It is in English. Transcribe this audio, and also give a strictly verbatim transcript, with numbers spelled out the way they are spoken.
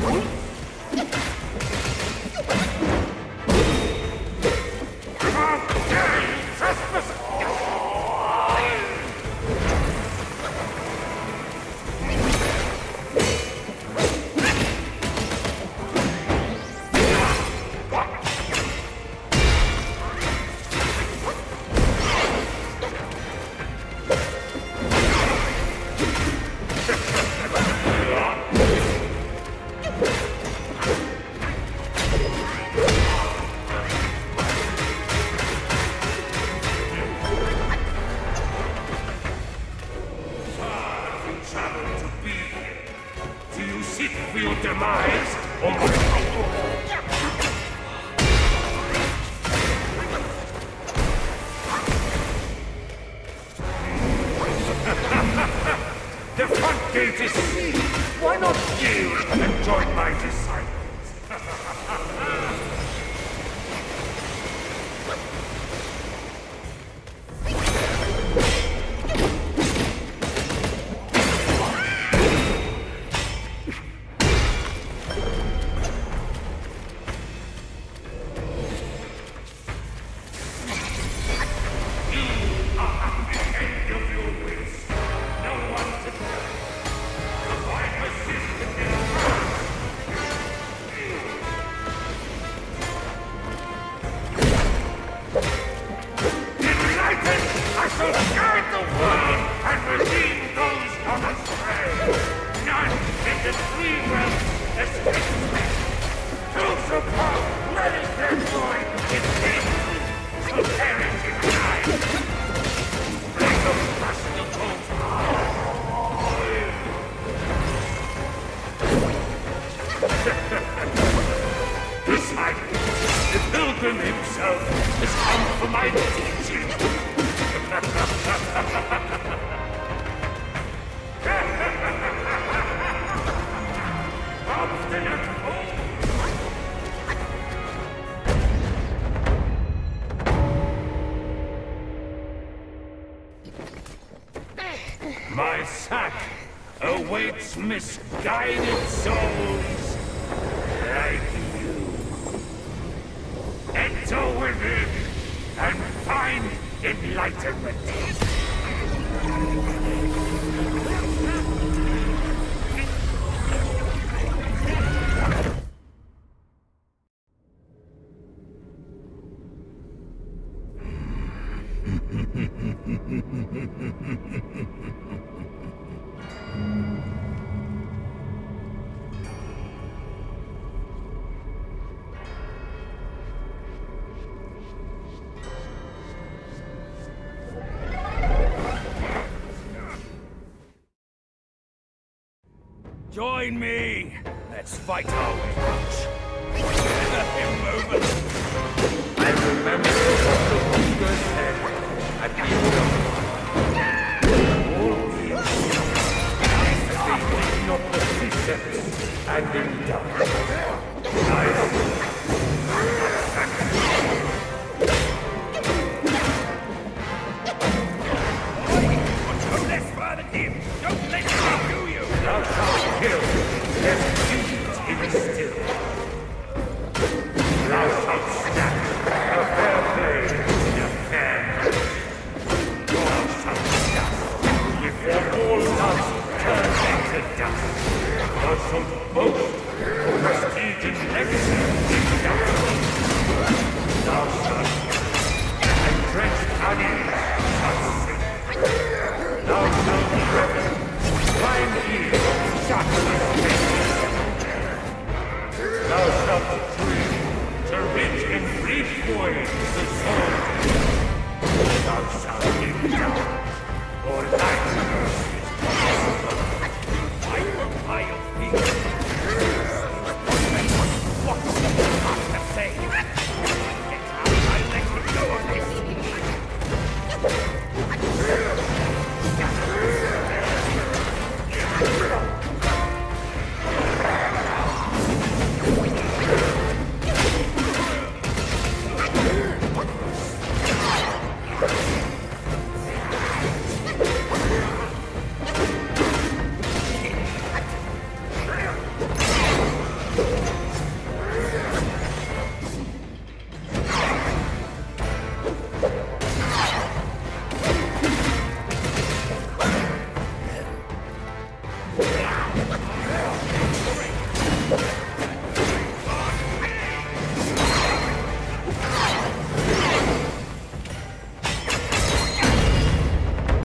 Why not yield and join my disciples? My sack awaits misguided souls like you. Enter within and find enlightenment. Join me! Let's fight our way out! Let him move it! I remember what the Hunter said at the end of all these as they take not the precepts and indulge. I Don't let further him! Don't let him do you! Thou shalt kill, execute in still. Thou shalt snap a fair blade in a fair. Thou shalt dust before all loves turn into dust. Thou shalt boast of prestige and legacy in dust. Thou shalt entrenched unease shalt sink. Thou shalt revel. Find ye shackleless Thou shalt free to reach in brief void the soul. Thou shalt endure, or life is possible. I will pie your feet. Your